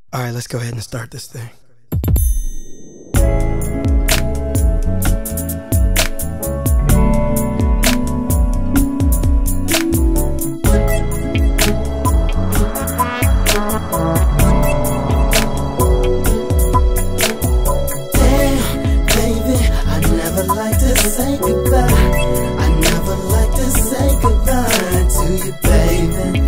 Alright, let's go ahead and start this thing. Say goodbye. I never like to say goodbye to you, baby.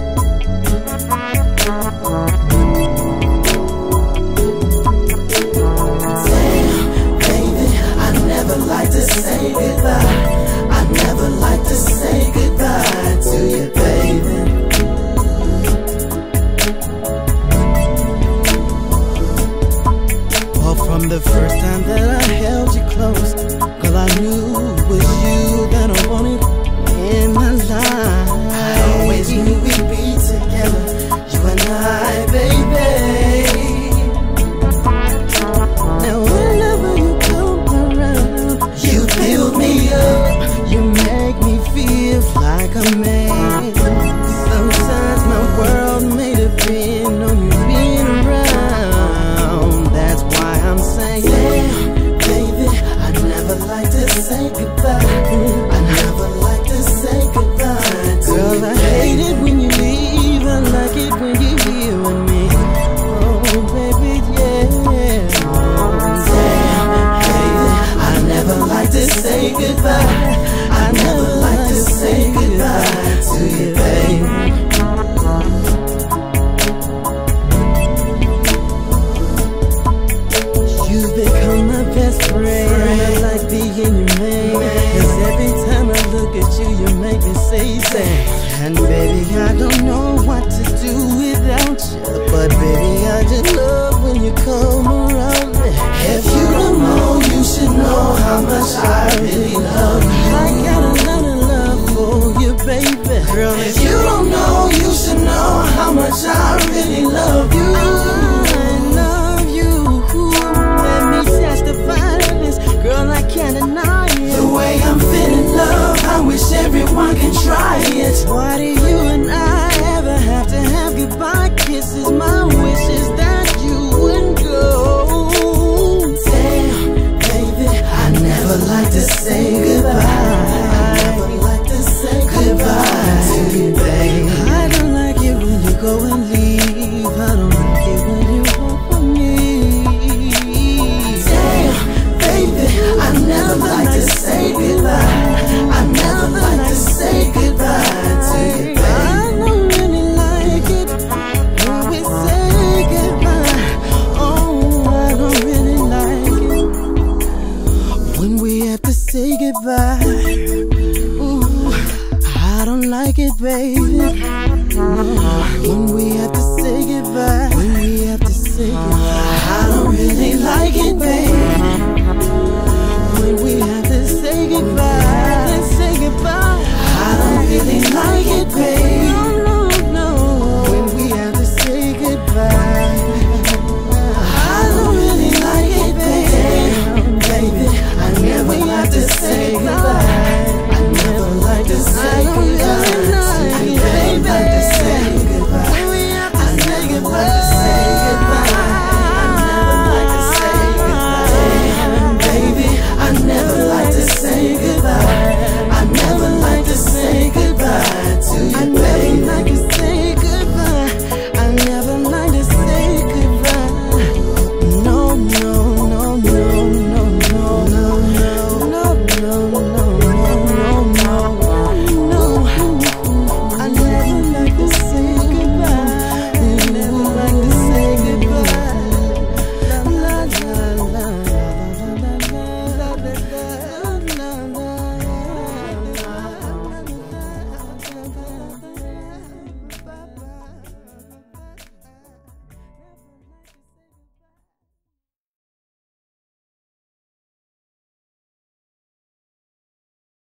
Damn, baby, I never like to say goodbye. I never like to say goodbye to you, baby. Well, from the first time that I held you close, girl, I knew it was you that I wanted in my life. I always knew we'd be together, you and I, baby. Now whenever you come around, you build me up, you make me feel like a man. Sometimes my world may depend on you being around. That's why I'm saying, yeah, baby, I never like to say goodbye. I never like to say goodbye to girl, you, I hate it when you leave. I like it when you're here with me. Oh, baby, yeah. Damn, baby, I never like to say goodbye. I never like to say goodbye to you, baby. You've become my best friend. I like being your man, 'cause every time I look at you, you make me say. And baby, I don't know what to do without you, but baby, I just love when you come around me. If you don't know, you should know how much I really love you. I got a lot of love for you, baby. Girl, if you don't know, you should know how much I really love you. I love you. Let me testify to this, girl, I can't deny it. The way I'm feeling love, I wish everyone can try it. Why do you and I ever have to have goodbye kisses? My wish is that you wouldn't go. Damn, baby, I never like to say goodbye. I never like to say goodbye to you, baby. I don't like it when you go and leave. I don't like it when you walk from me. Damn, baby, I never like to say goodbye. I never like to say goodbye to you, baby. I don't really like it when we say goodbye. Oh, I don't really like it when we have to say goodbye. Ooh, I don't like it, baby. When we